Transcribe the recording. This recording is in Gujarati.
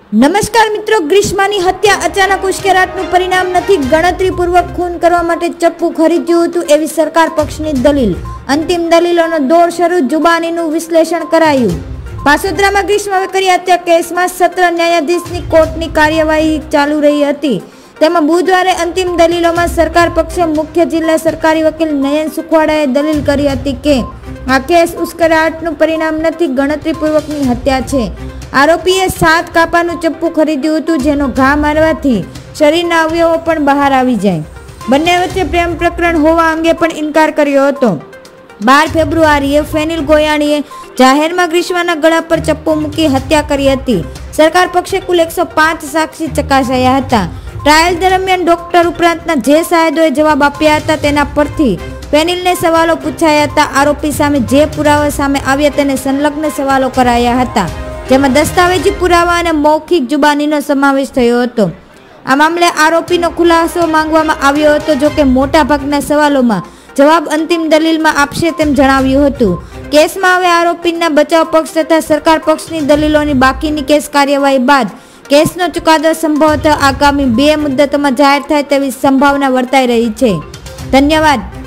નમસ્કાર મિત્રો, ગ્રીષ્માની હત્યા અચાનક ઉશ્કેરાટનું પરિણામ નથી. ગણતરીપૂર્વક ખૂન કરવા માટે ચપ્પુ ખરીદ્યું હતું એવી સરકાર પક્ષની દલીલ. અંતિમ દલીલોનો દોર શરૂ. જુબાનીનું વિશ્લેષણ કરાયું. પાસોદરામાં ગ્રીષ્મા વેકરિયા હત્યા કેસમાં સત્ર ન્યાયાધીશની કોર્ટની કાર્યવાહી ચાલુ રહી હતી. તેમાં બુધવારે અંતિમ દલીલોમાં સરકાર પક્ષે મુખ્ય જિલ્લા સરકારી વકીલ નયન સુખવાડાએ દલીલ કરી હતી કે આ કેસ ઉશ્કેરાટનું પરિણામ નથી, ગણતરીપૂર્વકની હત્યા છે. આરોપીએ 7 કાપાનું ચપ્પુ ખરીદ્યું હતું, જેનો ઘા મારવાથી શરીરના અવયવો પણ બહાર આવી જાય. બંને વચ્ચે પ્રેમ પ્રકરણ હોવા અંગે પણ ઇનકાર કર્યો હતો. 12 ફેબ્રુઆરીએ ફેનિલ ગોયાણીએ જાહેરમાં ગ્રીષ્માના ગળા પર ચપ્પુ મૂકી હત્યા કરી હતી. સરકાર પક્ષે કુલ 105 સાક્ષી ચકાસાયા હતા. ટ્રાયલ દરમિયાન ડોક્ટર ઉપરાંતના જે સાહેદોએ જવાબ આપ્યા હતા તેના પરથી ફેનિલને સવાલો પૂછાયા હતા. આરોપી સામે જે પુરાવા સામે આવ્યા તેને સંલગ્ન સવાલો કરાયા હતા, જેમાં દસ્તાવેજી પુરાવા અને મૌખિક જુબાનીનો સમાવેશ થયો હતો. આ મામલે આરોપીનો ખુલાસો માંગવામાં આવ્યો હતો, જોકે મોટા ભાગના સવાલોમાં જવાબ અંતિમ દલીલમાં આપશે તેમ જણાવ્યું હતું. કેસમાં હવે આરોપીના બચાવ પક્ષ તથા સરકાર પક્ષની દલીલોની બાકીની કેસ કાર્યવાહી બાદ કેસનો ચુકાદો સંભવતઃ આગામી 2 મુદ્દતોમાં જાહેર થાય તેવી સંભાવના વર્તાઈ રહી છે. ધન્યવાદ.